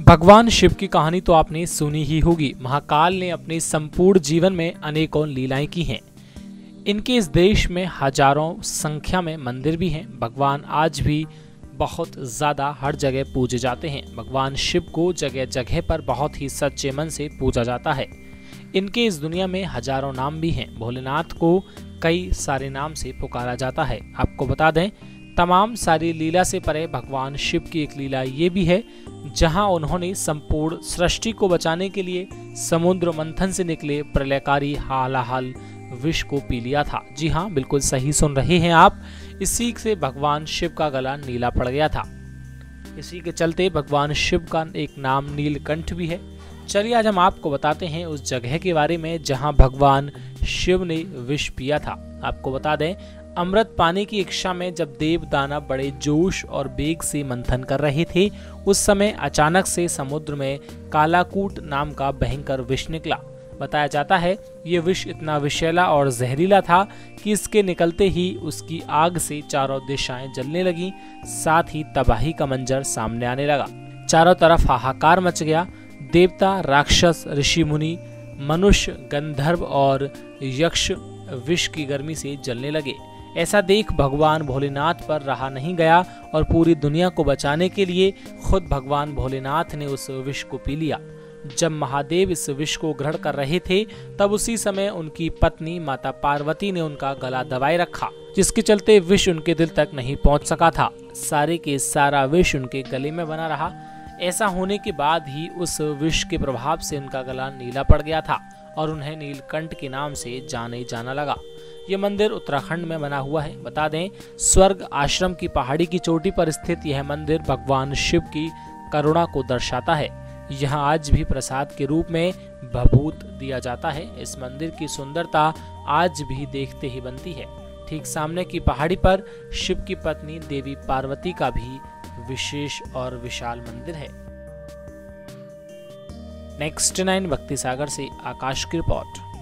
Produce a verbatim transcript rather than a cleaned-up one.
भगवान शिव की कहानी तो आपने सुनी ही होगी। महाकाल ने अपने संपूर्ण जीवन में अनेकों लीलाएं की हैं। इनके इस देश में हजारों संख्या में मंदिर भी हैं। भगवान आज भी बहुत ज़्यादा हर जगह पूजे जाते हैं। भगवान शिव को जगह जगह पर बहुत ही सच्चे मन से पूजा जाता है। इनके इस दुनिया में हजारों नाम भी हैं। भोलेनाथ को कई सारे नाम से पुकारा जाता है। आपको बता दें, तमाम सारी लीला से परे भगवान शिव की एक लीला ये भी है जहां उन्होंने संपूर्ण सृष्टि को बचाने के लिए समुद्र मंथन से निकले प्रलयकारी हालाहल विष को पी लिया था। जी हाँ, बिल्कुल सही सुन रहे हैं आप। इसी से भगवान शिव का गला नीला पड़ गया था। इसी के चलते भगवान शिव का एक नाम नीलकंठ भी है। चलिए आज हम आपको बताते हैं उस जगह के बारे में जहां भगवान शिव ने विष पिया था। आपको बता दें, अमृत पाने की इच्छा में जब देव दानव बड़े जोश और बेग से मंथन कर रहे थे, उस समय अचानक से समुद्र में कालाकूट नाम का भयंकर विष निकला। बताया जाता है ये विष इतना विषैला और जहरीला था कि इसके निकलते ही उसकी आग से चारों दिशाएं जलने लगी, साथ ही तबाही का मंजर सामने आने लगा। चारों तरफ हाहाकार मच गया। देवता, राक्षस, ऋषि मुनि, मनुष्य, गंधर्व और यक्ष विष की गर्मी से जलने लगे। ऐसा देख भगवान भोलेनाथ पर रहा नहीं गया और पूरी दुनिया को बचाने के लिए खुद भगवान भोलेनाथ ने उस विष को पी लिया। जब महादेव इस विष को ग्रहण कर रहे थे, तब उसी समय उनकी पत्नी माता पार्वती ने उनका गला दबाए रखा, जिसके चलते विष उनके दिल तक नहीं पहुंच सका था। सारे के सारा विष उनके गले में बना रहा। ऐसा होने के बाद ही उस विष के प्रभाव से उनका गला नीला पड़ गया था और उन्हें नीलकंठ के नाम से जाने जाना लगा। ये मंदिर उत्तराखंड में बना हुआ है। बता दें, स्वर्ग आश्रम की पहाड़ी की चोटी पर स्थित यह मंदिर भगवान शिव की करुणा को दर्शाता है। यहाँ आज भी प्रसाद के रूप में भभूत दिया जाता है। इस मंदिर की सुंदरता आज भी देखते ही बनती है। ठीक सामने की पहाड़ी पर शिव की पत्नी देवी पार्वती का भी विशेष और विशाल मंदिर है। नेक्स्ट नाइन भक्ति सागर से आकाश की रिपोर्ट।